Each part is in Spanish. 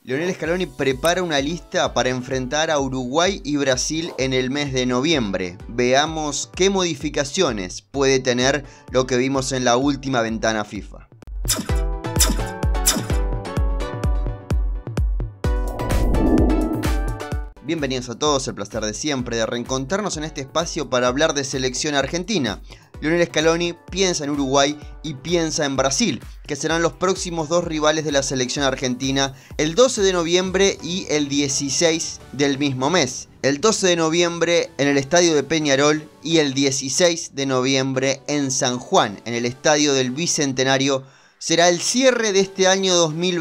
Lionel Scaloni prepara una lista para enfrentar a Uruguay y Brasil en el mes de noviembre. Veamos qué modificaciones puede tener lo que vimos en la última ventana FIFA. Bienvenidos a todos, el placer de siempre de reencontrarnos en este espacio para hablar de selección argentina. Lionel Scaloni piensa en Uruguay y piensa en Brasil, que serán los próximos dos rivales de la selección argentina el 12 de noviembre y el 16 del mismo mes. El 12 de noviembre en el estadio de Peñarol y el 16 de noviembre en San Juan, en el estadio del Bicentenario, será el cierre de este año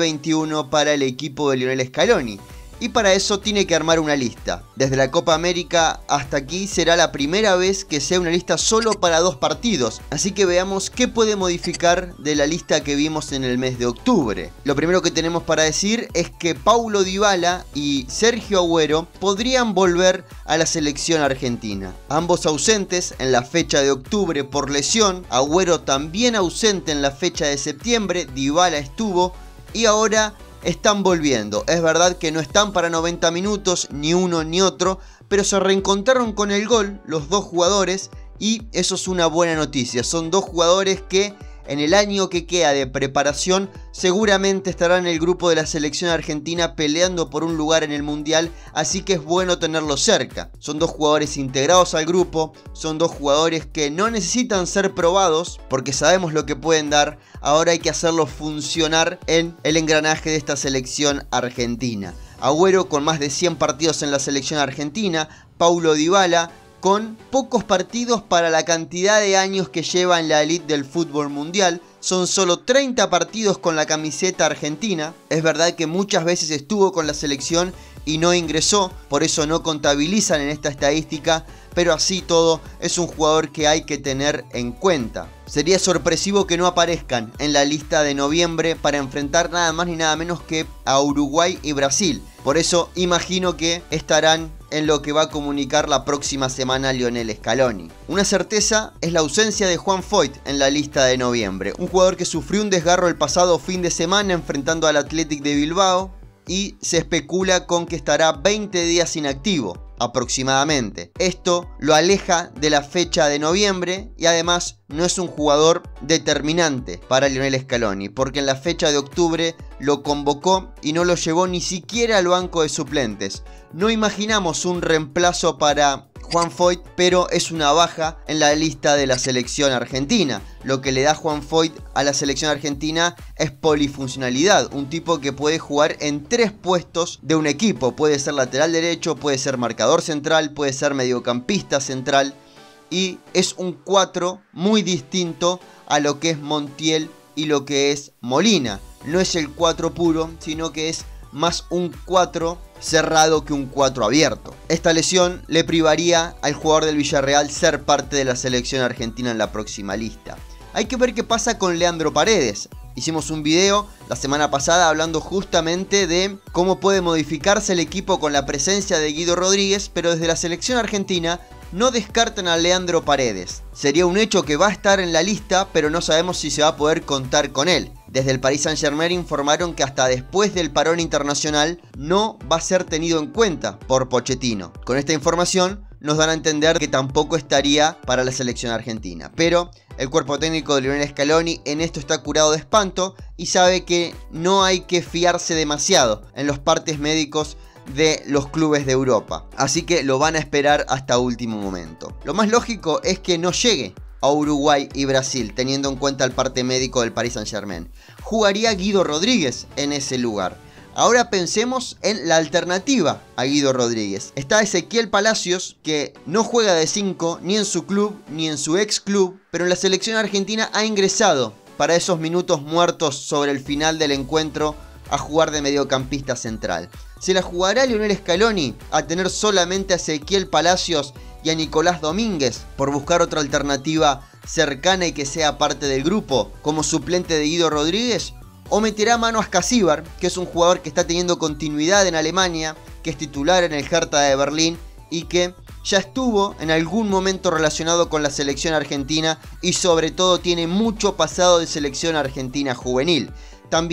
2021 para el equipo de Lionel Scaloni. Y para eso tiene que armar una lista. Desde la Copa América hasta aquí será la primera vez que sea una lista solo para dos partidos. Así que veamos qué puede modificar de la lista que vimos en el mes de octubre. Lo primero que tenemos para decir es que Paulo Dybala y Sergio Agüero podrían volver a la selección argentina. Ambos ausentes en la fecha de octubre por lesión. Agüero también ausente en la fecha de septiembre. Dybala estuvo y ahora están volviendo. Es verdad que no están para 90 minutos, ni uno ni otro, pero se reencontraron con el gol los dos jugadores y eso es una buena noticia. Son dos jugadores que en el año que queda de preparación seguramente estarán en el grupo de la selección argentina peleando por un lugar en el mundial, así que es bueno tenerlos cerca. Son dos jugadores integrados al grupo, son dos jugadores que no necesitan ser probados porque sabemos lo que pueden dar. Ahora hay que hacerlos funcionar en el engranaje de esta selección argentina. Agüero con más de 100 partidos en la selección argentina, Paulo Dybala con pocos partidos para la cantidad de años que lleva en la elite del fútbol mundial. Son solo 30 partidos con la camiseta argentina. Es verdad que muchas veces estuvo con la selección y no ingresó, por eso no contabilizan en esta estadística, pero así todo es un jugador que hay que tener en cuenta. Sería sorpresivo que no aparezcan en la lista de noviembre para enfrentar nada más ni nada menos que a Uruguay y Brasil. Por eso imagino que estarán en lo que va a comunicar la próxima semana Lionel Scaloni. Una certeza es la ausencia de Juan Foyth en la lista de noviembre. Un jugador que sufrió un desgarro el pasado fin de semana enfrentando al Athletic de Bilbao y se especula con que estará 20 días inactivo aproximadamente. Esto lo aleja de la fecha de noviembre y además no es un jugador determinante para Lionel Scaloni, porque en la fecha de octubre lo convocó y no lo llevó ni siquiera al banco de suplentes. No imaginamos un reemplazo para Juan Foyth, pero es una baja en la lista de la selección argentina. Lo que le da Juan Foyth a la selección argentina es polifuncionalidad, un tipo que puede jugar en 3 puestos de un equipo. Puede ser lateral derecho, puede ser marcador central, puede ser mediocampista central. Y es un 4 muy distinto a lo que es Montiel y lo que es Molina. No es el 4 puro, sino que es más un 4 cerrado que un 4 abierto. Esta lesión le privaría al jugador del Villarreal ser parte de la selección argentina en la próxima lista. Hay que ver qué pasa con Leandro Paredes. Hicimos un video la semana pasada hablando justamente de cómo puede modificarse el equipo con la presencia de Guido Rodríguez, pero desde la selección argentina no descartan a Leandro Paredes. Sería un hecho que va a estar en la lista, pero no sabemos si se va a poder contar con él. Desde el Paris Saint-Germain informaron que hasta después del parón internacional no va a ser tenido en cuenta por Pochettino. Con esta información nos dan a entender que tampoco estaría para la selección argentina. Pero el cuerpo técnico de Lionel Scaloni en esto está curado de espanto y sabe que no hay que fiarse demasiado en los partes médicos de los clubes de Europa. Así que lo van a esperar hasta último momento. Lo más lógico es que no llegue a Uruguay y Brasil, teniendo en cuenta el parte médico del Paris Saint-Germain. Jugaría Guido Rodríguez en ese lugar. Ahora pensemos en la alternativa a Guido Rodríguez. Está Ezequiel Palacios, que no juega de 5 ni en su club ni en su ex club, pero en la selección argentina ha ingresado para esos minutos muertos sobre el final del encuentro a jugar de mediocampista central. ¿Se la jugará Lionel Scaloni a tener solamente a Ezequiel Palacios y a Nicolás Domínguez por buscar otra alternativa cercana y que sea parte del grupo como suplente de Guido Rodríguez? ¿O meterá mano a Ascasíbar, que es un jugador que está teniendo continuidad en Alemania, que es titular en el Hertha de Berlín y que ya estuvo en algún momento relacionado con la selección argentina y sobre todo tiene mucho pasado de selección argentina juvenil? También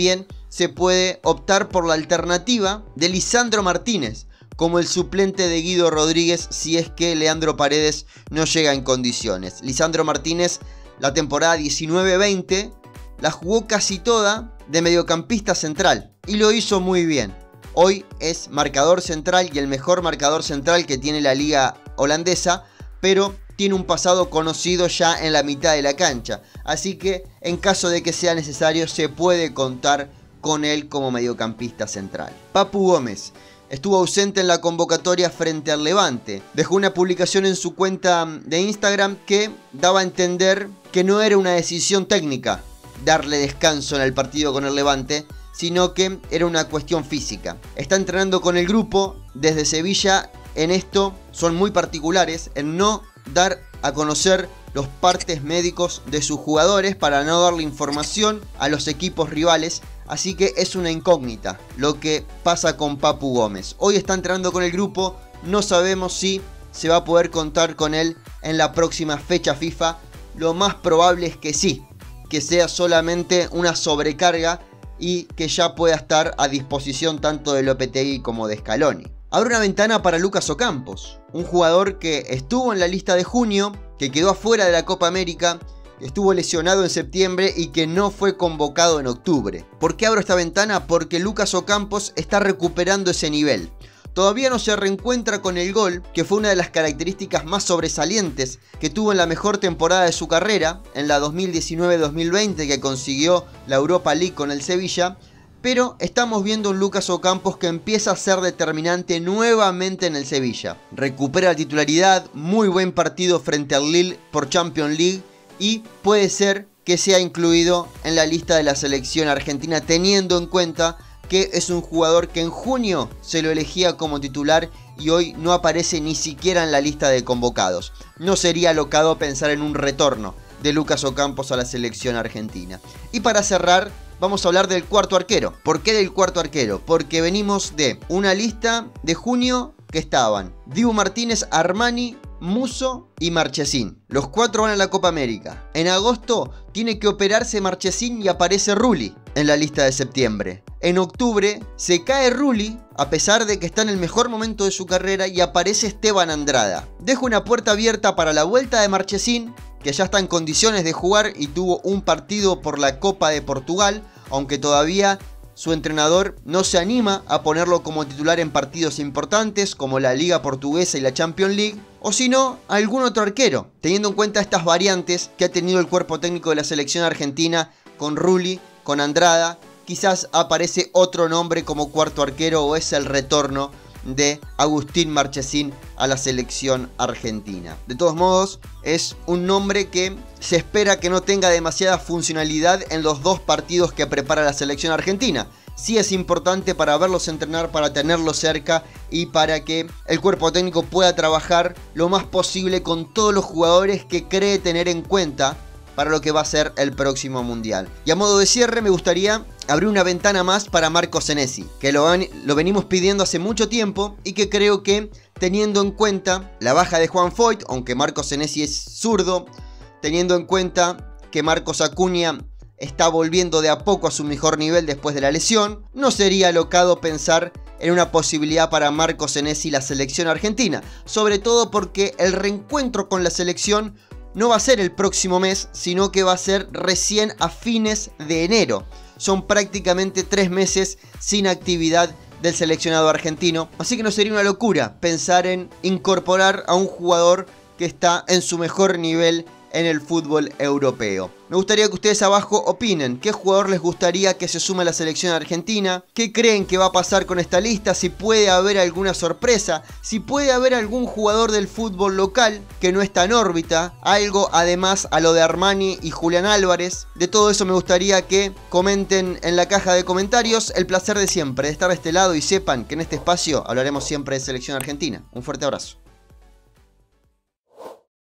se puede optar por la alternativa de Lisandro Martínez como el suplente de Guido Rodríguez si es que Leandro Paredes no llega en condiciones. Lisandro Martínez, la temporada 19-20, la jugó casi toda de mediocampista central y lo hizo muy bien. Hoy es marcador central y el mejor marcador central que tiene la liga holandesa, pero tiene un pasado conocido ya en la mitad de la cancha. Así que en caso de que sea necesario se puede contar con él como mediocampista central. Papu Gómez estuvo ausente en la convocatoria frente al Levante. Dejó una publicación en su cuenta de Instagram que daba a entender que no era una decisión técnica darle descanso en el partido con el Levante, sino que era una cuestión física. Está entrenando con el grupo desde Sevilla. En esto son muy particulares en no dar a conocer los partes médicos de sus jugadores para no darle información a los equipos rivales. Así que es una incógnita lo que pasa con Papu Gómez. Hoy está entrenando con el grupo, no sabemos si se va a poder contar con él en la próxima fecha FIFA. Lo más probable es que sí, que sea solamente una sobrecarga y que ya pueda estar a disposición tanto de Lopetegui como de Scaloni. Abre una ventana para Lucas Ocampos, un jugador que estuvo en la lista de junio, que quedó afuera de la Copa América, que estuvo lesionado en septiembre y que no fue convocado en octubre. ¿Por qué abro esta ventana? Porque Lucas Ocampos está recuperando ese nivel. Todavía no se reencuentra con el gol, que fue una de las características más sobresalientes que tuvo en la mejor temporada de su carrera, en la 2019-2020 que consiguió la Europa League con el Sevilla. Pero estamos viendo un Lucas Ocampos que empieza a ser determinante nuevamente en el Sevilla. Recupera la titularidad, muy buen partido frente al Lille por Champions League y puede ser que sea incluido en la lista de la selección argentina, teniendo en cuenta que es un jugador que en junio se lo elegía como titular y hoy no aparece ni siquiera en la lista de convocados. No sería alocado pensar en un retorno de Lucas Ocampos a la selección argentina. Y para cerrar, vamos a hablar del cuarto arquero. ¿Por qué del cuarto arquero? Porque venimos de una lista de junio que estaban Dibu Martínez, Armani, Musso y Marchesín. Los cuatro van a la Copa América. En agosto tiene que operarse Marchesín y aparece Rulli en la lista de septiembre. En octubre se cae Rulli a pesar de que está en el mejor momento de su carrera y aparece Esteban Andrada. Deja una puerta abierta para la vuelta de Marchesín, que ya está en condiciones de jugar y tuvo un partido por la Copa de Portugal, aunque todavía su entrenador no se anima a ponerlo como titular en partidos importantes como la Liga Portuguesa y la Champions League, o si no, algún otro arquero, teniendo en cuenta estas variantes que ha tenido el cuerpo técnico de la selección argentina con Rulli, con Andrada. Quizás aparece otro nombre como cuarto arquero o es el retorno de Agustín Marchesín a la selección argentina. De todos modos, es un nombre que se espera que no tenga demasiada funcionalidad en los dos partidos que prepara la selección argentina. Sí es importante para verlos entrenar, para tenerlos cerca y para que el cuerpo técnico pueda trabajar lo más posible con todos los jugadores que cree tener en cuenta para lo que va a ser el próximo Mundial. Y a modo de cierre me gustaría abrir una ventana más para Marco Senesi, que lo venimos pidiendo hace mucho tiempo y que creo que teniendo en cuenta la baja de Juan Foyth, aunque Marco Senesi es zurdo, teniendo en cuenta que Marcos Acuña está volviendo de a poco a su mejor nivel después de la lesión, no sería alocado pensar en una posibilidad para Marco Senesi la selección argentina, sobre todo porque el reencuentro con la selección no va a ser el próximo mes, sino que va a ser recién a fines de enero. Son prácticamente 3 meses sin actividad del seleccionado argentino, así que no sería una locura pensar en incorporar a un jugador que está en su mejor nivel en el fútbol europeo. Me gustaría que ustedes abajo opinen qué jugador les gustaría que se sume a la selección argentina, qué creen que va a pasar con esta lista, si puede haber alguna sorpresa, si puede haber algún jugador del fútbol local que no está en órbita, algo además a lo de Armani y Julián Álvarez. De todo eso me gustaría que comenten en la caja de comentarios. El placer de siempre de estar de este lado y sepan que en este espacio hablaremos siempre de selección argentina. Un fuerte abrazo.